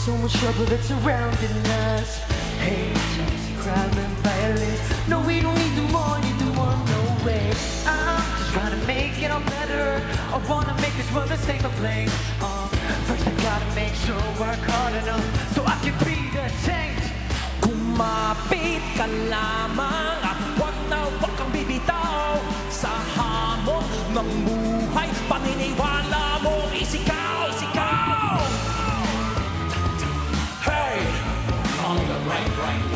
so much trouble that's surrounding us. Hate, jealousy, crime, and violence. No, we don't need no more, need no more, no way. I'm just trying to make it all better. I wanna make this world a safer place. First I gotta make sure I work hard enough so I can be the change. Kumapit ka lamang at huwag kang bibitaw sa hamon ng buhay. Paniniwala mo, isigaw, isigaw. Hey! On the right.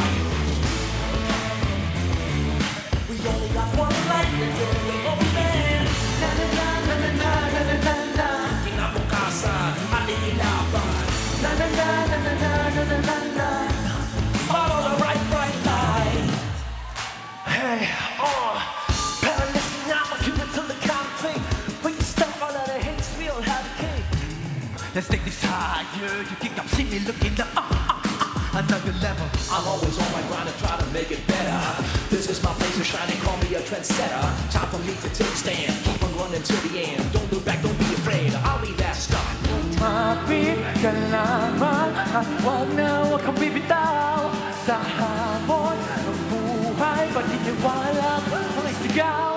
We only got one life, we're doing open. Na na na na na na na na na. Kinabukasan, alilaban. Na na na na na na na na na na. Follow the right light. Hey, better listen now, I'll give it to the count of three. When you stop all of the hits, we all have a king. Let's take this higher, you can come see me looking up, another level. I'm always on my grind to try to make it better. This is my place to shine and call me a trendsetter. Time for me to take stand, keep on running till the end. Don't look back, don't be afraid, I'll be that star. Kumapit ka lamang at huwag kang bibitaw sa hamon ng buhay. Paniniwala, ang isigaw.